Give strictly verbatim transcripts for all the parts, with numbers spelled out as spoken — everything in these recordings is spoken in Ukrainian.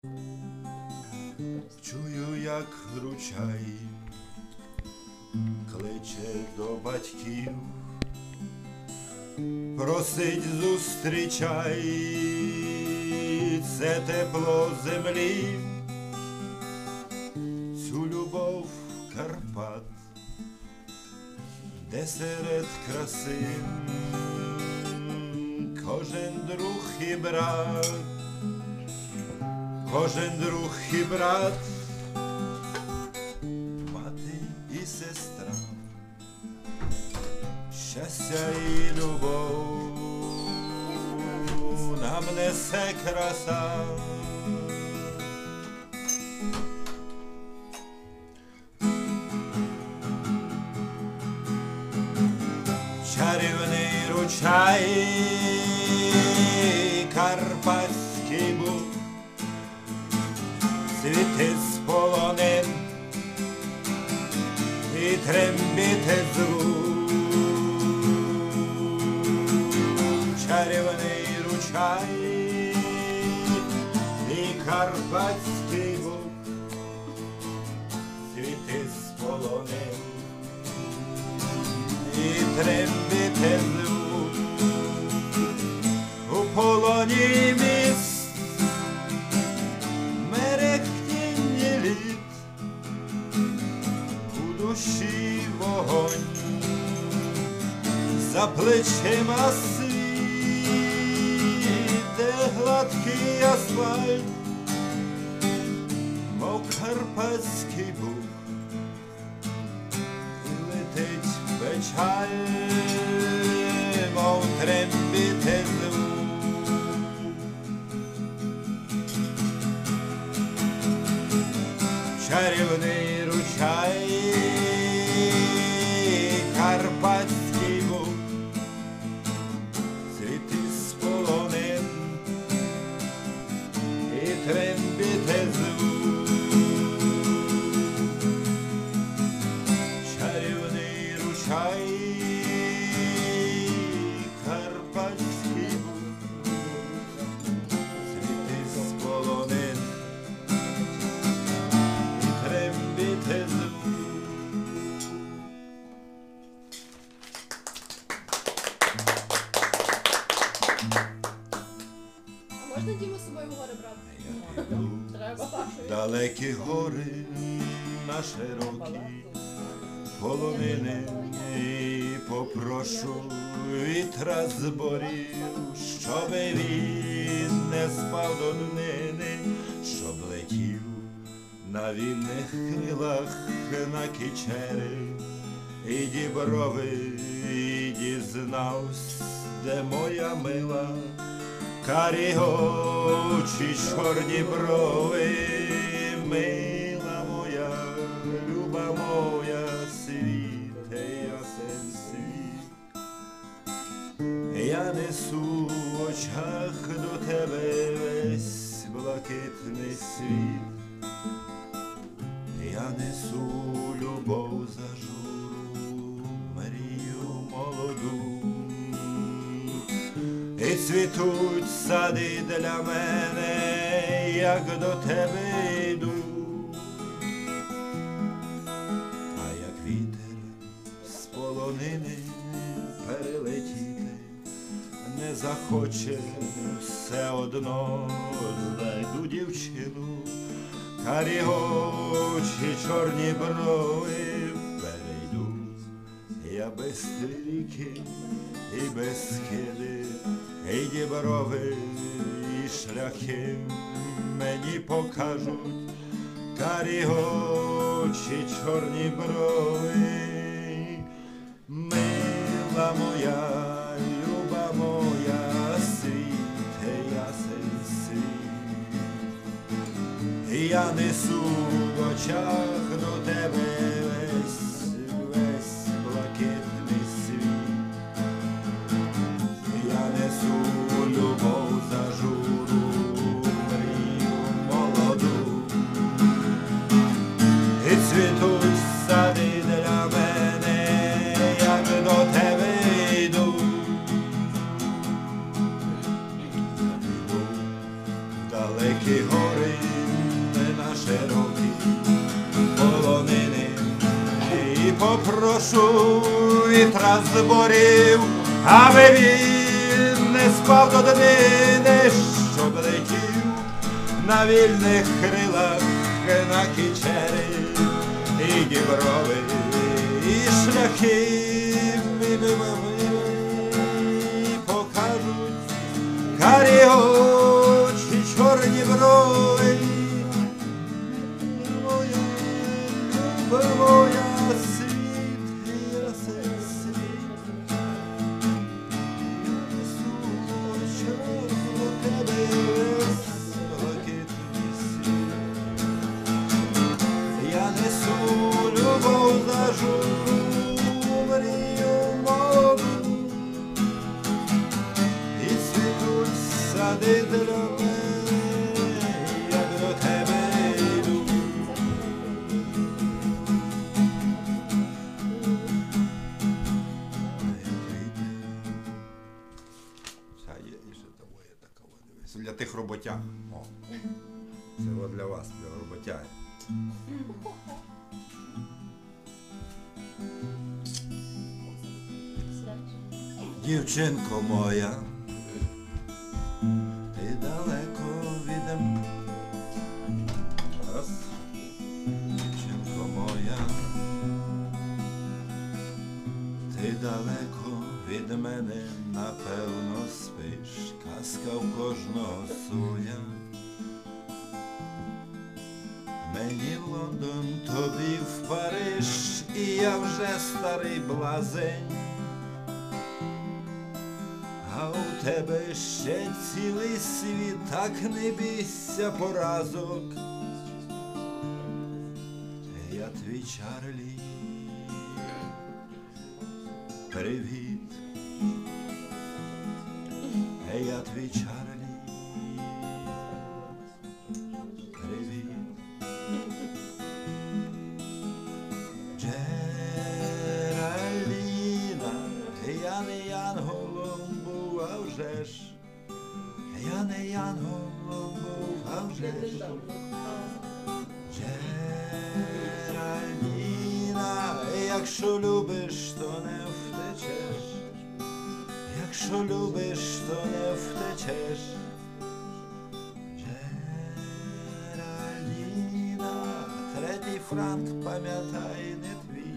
Чую, як ручай кличе до батьків, просить зустрічай це тепло землі, цю любов Карпат, де серед краси кожен друг і брат, кожен друг і брат, мати і сестра, щастя і любов нам несе краса. Чарівний ручай Карпатський був, цвіти з полонин і трембіти звук. Чарівний ручай і Карпатський був, цвіти з полонин і трембіти звук. У полоні міст мерехтіння літ, у душі вогонь, за плечима світ, де гладкий асфальт, мов Карпатський бук, і летить печаль, мов трембіти звук. Чарівний ручай Карпатський був, цвіти з полонин і трембіти звук. Чарівний ручай Карпатський був, цвіти з полонин і трембіти звук. А можна Діму з собою в гори брати? Треба. Далекі гори на широкі полонини, і попрошу вітра з борів, щоби він не спав до днини, щоб летів на вільних крилах на кічери і діброви, і дізнавсь, де моя мила, карі очі, чорні брови, мила моя, люба моя, світе ясен світ. Я несу в очах до тебе весь блакитний світ. Я несу любов зажуру, мрію молоду. І цвітуть сади для мене, як до тебе йду. А як вітер з полонини перелетіти не захоче, все одно знайду дівчину, карі очі, чорні брови, перейду я без стріки і без скиди, і діброви, і шляхи мені покажуть, карі очі, чорні брови. Мила моя, люба моя, світе ясен світ. Я несу в очах до тебе весь, весь блакитний світ. Я несу любов зажуру, мрію молоду. І цвітуть сади для мене, як до тебе йду. Далекі гори попрошу вітра з борів, аби він не спав до днини, щоб летів на вільних крилах на кічері і діброви, і шляхи покажуть карі очі, чорні брови. Моя, моя світ, я світ, я несу в очах до тебе весь блакитний світ. Я несу любов зажуру, мрію молоду, і цвітуть сади для мене, як до тебе йду. А є і ще того є такого, дивись. Для тих роботяг. О. Це от для вас, для роботяги. Дівчинко моя, ти далеко від мене. Раз. Дівчинко моя, ти далеко від мене, напевно, спиш, казка в кожного своя. Мені в Лондон, тобі в Париж, і я вже старий блазень. А у тебе ще цілий світ, так не бійся поразок. Я твій Чарлі, привіт. Я твій Чарлі, привіт. Джеральдіна, я не янголом був, а вже ж. Я не янголом був, а вже ж. Джеральдіна, якщо любиш, то не втечеш. Якщо любиш, то не втечеш. Джеральдіна, третій франк, пам'ятай, не твій.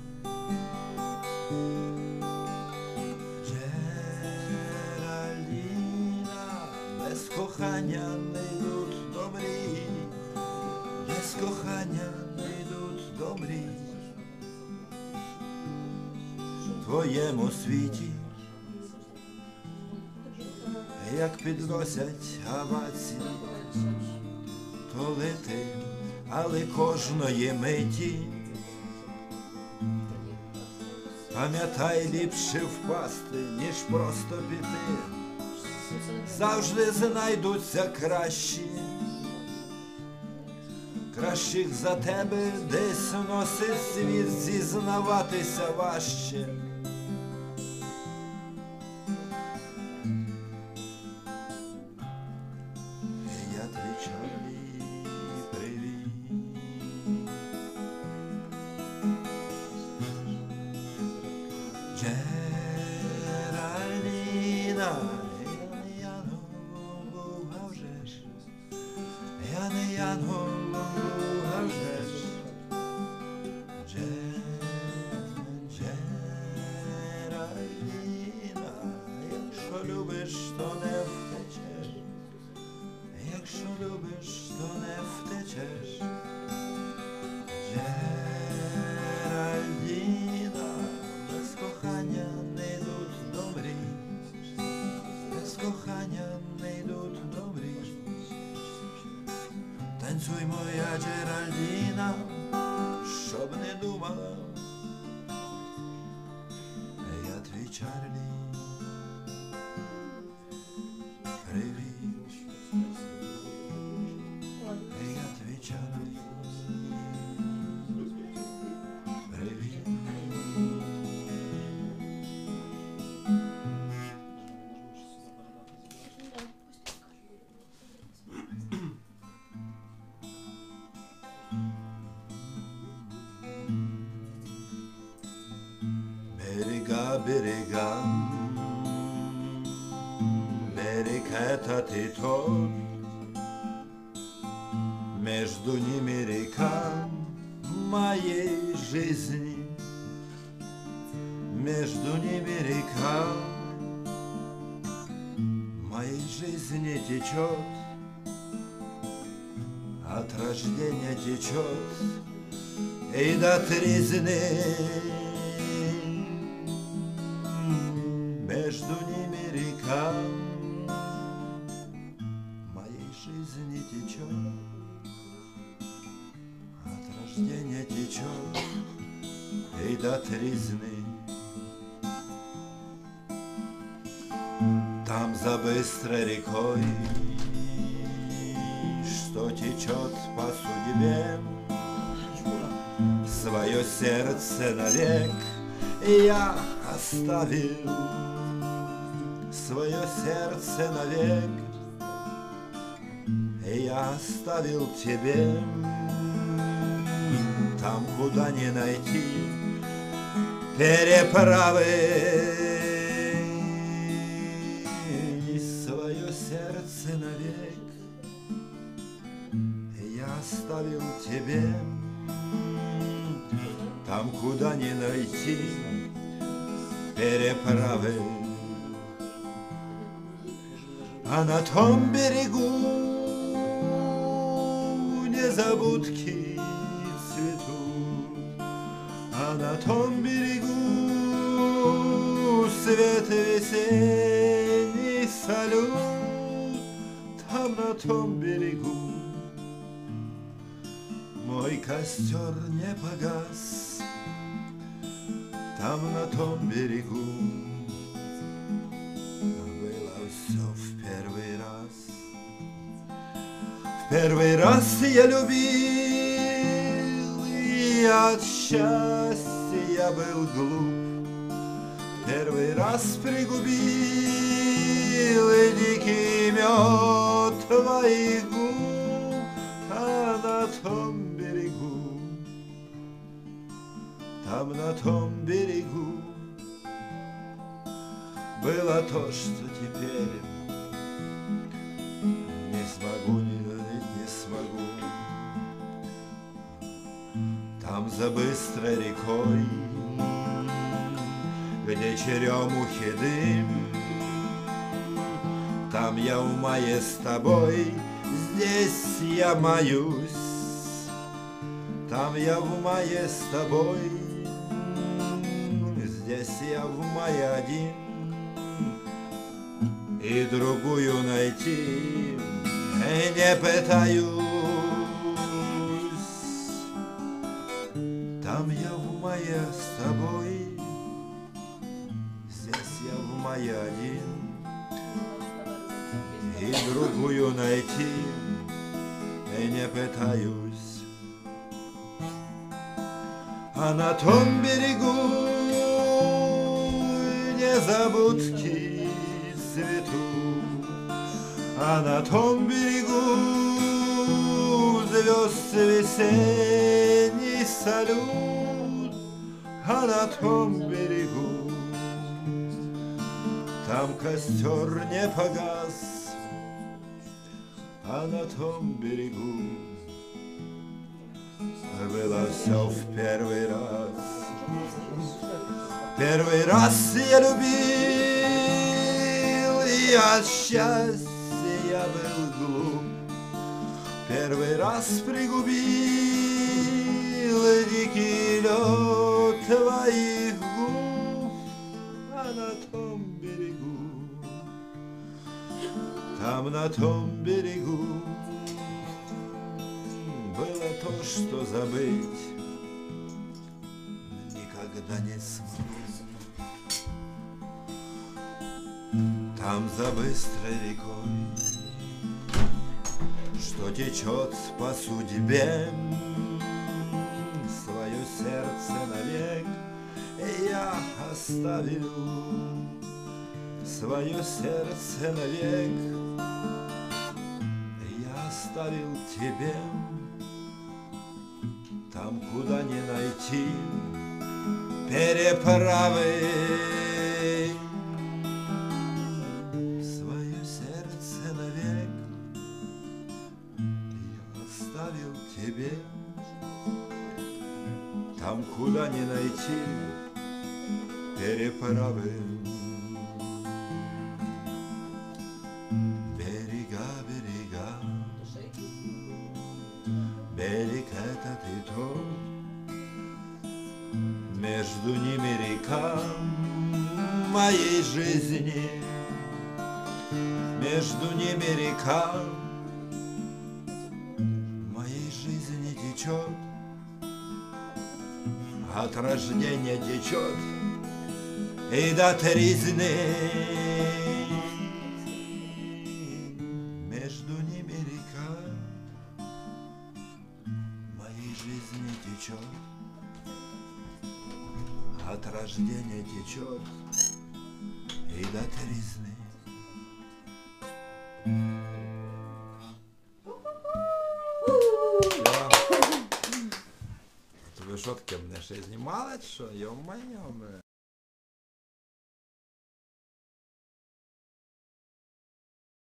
Джеральдіна, без кохання не йдуть до мрій. Без кохання не йдуть до мрій. В твоєму світі, як підносять авації, то лети, але кожної миті. Пам'ятай, ліпше впасти, ніж просто піти. Завжди знайдуться кращі. Кращих за тебе десь носить світ, зізнаватися важче. Я твій Чарлі, привіт. Джеральдіна, я не янголом був, а вже ж. Я не янголом був, а вже ж. Джеральдіна, якщо любиш, то не втечеш. Якщо любиш, то не втечеш. Джеральдіна, без кохання не йдуть до мрій. Без кохання не йдуть до мрій. Танцюй, моя Джеральдіна, щоб не думала. Я твій Чарлі, привіт. Я твій Чарлі, привіт. берега, берега. Берег этот и тот, между ними река моей жизни, между ними река моей жизни течет, от рождения течет и до тризны. Между ними река моей жизни течет, от рождения течет и до тризны. Там за быстрой рекой, что течет по судьбе, свое сердце навек я оставил, свое сердце навек я оставил тебе. Там, куда не найти переправы, свое сердце навек я оставил тебе. Там, куда не найти переправы, а на том берегу незабудки цветут, а на том берегу свет весенний салют. Там на том берегу мой костер не погас, там на том берегу было все в первый раз. В первый раз я любил, и от счастья я был глуп. В первый раз пригубил дикий мед твоих губ, а на том берегу, там на том берегу было то, что теперь не смогу, не верить не смогу. Там за быстрой рекой, где черемухи дым, там я в мае с тобой, здесь я маюсь. Там я в мае с тобой, здесь я в мае один, и другую найти не пытаюсь. Там я в мае с тобой, здесь я в мае один, и другую найти не пытаюсь. А на том берегу незабудки цветут, а на том берегу звезд весенний салют, а на том берегу там костер не погас, а на том берегу было все в первый раз. Первый раз я любил, и от счастья я был глуп. Первый раз пригубил дикий лед твоих губ, а на том берегу, там на том берегу было то, что забыть никогда не смогу. Там за быстрой рекой, что течет по судьбе, свое сердце навек я оставил, свое сердце навек я оставил тебе. Там, куда не найти переправы. Свое сердце навек я оставил тебе. Там, куда не найти переправы. Берега, берега, берег этот и тот, между ними река моей жизни, между ними река моей жизни течет, от рождения течет и до тризны. Между ними река моей жизни течет, от рождения течет и до тризны. Ви що таке мене ще знімали, що? Йо-моє,